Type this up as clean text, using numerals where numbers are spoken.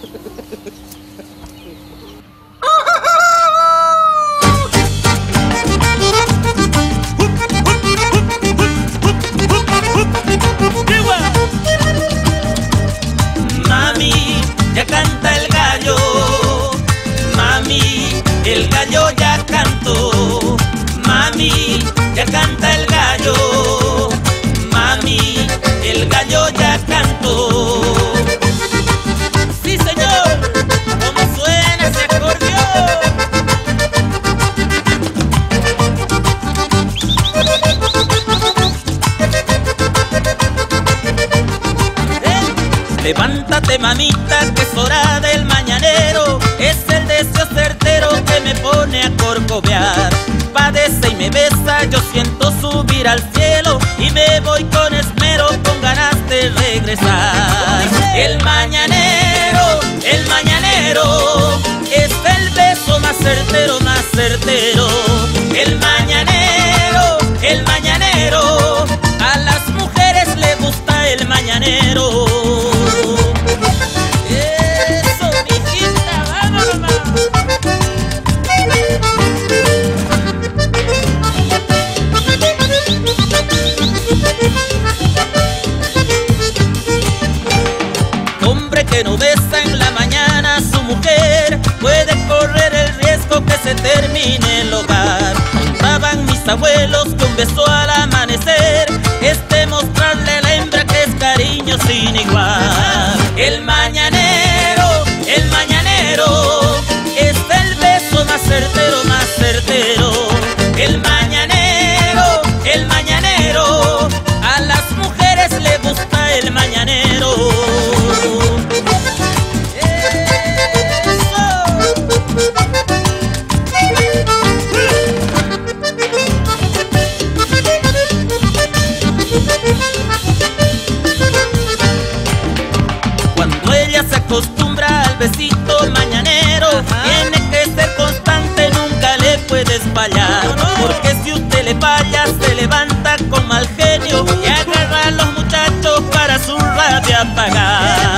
Mami, ya canta el gallo. Mami, el gallo ya cantó. Mami, ya canta el gallo. Mami, el gallo ya cantó. Sí, señor, ¿cómo suena ese acordeón? Levántate, mamita, que es hora del mañanero. Es el deseo certero que me pone a corcovear. Padece y me besa, yo siento subir al cielo y me voy con esmero, con ganas de regresar. El mañanero es el beso más certero, más certero. El mañanero, a las mujeres le gusta el mañanero. Eso, mijita, vámonos, mamá. Hombre que no besa en la mañana a su mujer puede correr el riesgo que se termine el hogar. Contaban mis abuelos que un beso al amanecer es demostrarle a la hembra que es cariño sin igual. El mañanero es el beso más certero, más certero. El mañanero, a las mujeres le gusta el mañanero. Cuando ella se acostumbra al besito mañanero, tiene que ser constante, nunca le puedes fallar. Porque si usted le falla, se levanta con mal genio y agarra a los muchachos para su rabia pagar.